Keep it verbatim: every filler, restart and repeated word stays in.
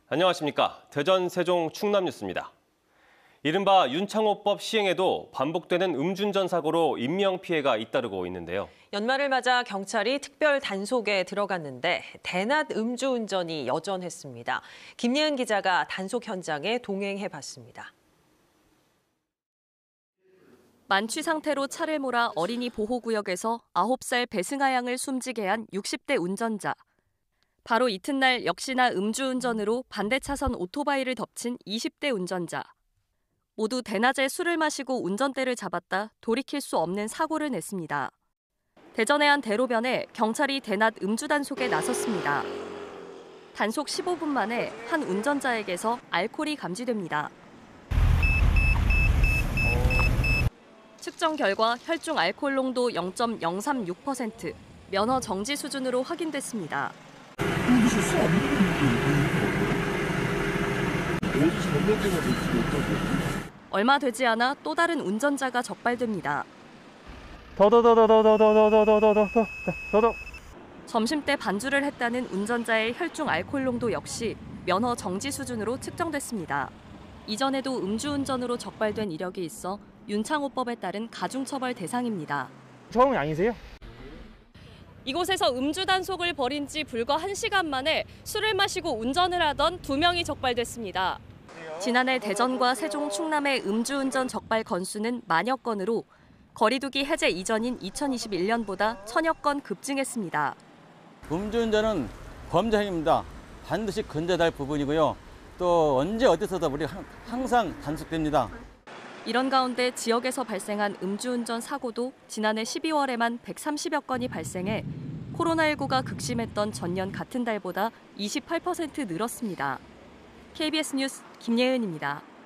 안녕하십니까. 대전, 세종, 충남 뉴스입니다. 이른바 윤창호법 시행에도 반복되는 음주운전 사고로 인명피해가 잇따르고 있는데요. 연말을 맞아 경찰이 특별 단속에 들어갔는데 대낮 음주운전이 여전했습니다. 김예은 기자가 단속 현장에 동행해봤습니다. 만취 상태로 차를 몰아 어린이 보호구역에서 아홉 살 배승아 양을 숨지게 한 육십 대 운전자. 바로 이튿날 역시나 음주운전으로 반대 차선 오토바이를 덮친 이십 대 운전자. 모두 대낮에 술을 마시고 운전대를 잡았다 돌이킬 수 없는 사고를 냈습니다. 대전의 한 대로변에 경찰이 대낮 음주 단속에 나섰습니다. 단속 십오 분 만에 한 운전자에게서 알코올이 감지됩니다. 측정 결과 혈중 알코올 농도 영 점 영삼육 퍼센트, 면허 정지 수준으로 확인됐습니다. 믿으실 수 없는 일이에요. 얼마 되지 않아 또 다른 운전자가 적발됩니다. 더더더더더더더더더더더더. 점심때 반주를 했다는 운전자의 혈중 알코올 농도 역시 면허 정지 수준으로 측정됐습니다. 이전에도 음주운전으로 적발된 이력이 있어 윤창호법에 따른 가중처벌 대상입니다. 처음이 아니세요? 이곳에서 음주 단속을 벌인 지 불과 한 시간 만에 술을 마시고 운전을 하던 두 명이 적발됐습니다. 지난해 대전과 세종, 충남의 음주운전 적발 건수는 만여 건으로 거리두기 해제 이전인 이천이십일 년보다 천여 건 급증했습니다. 음주운전은 범죄 행위입니다. 반드시 근절해야 할 부분이고요. 또 언제 어디서도 우리 항상 단속됩니다. 이런 가운데 지역에서 발생한 음주운전 사고도 지난해 십이월에만 백삼십여 건이 발생해 코로나십구가 극심했던 전년 같은 달보다 이십팔 퍼센트 늘었습니다. 케이비에스 뉴스 김예은입니다.